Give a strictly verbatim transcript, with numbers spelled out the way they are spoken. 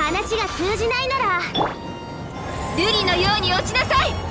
話が通じないなら瑠璃のように落ちなさい。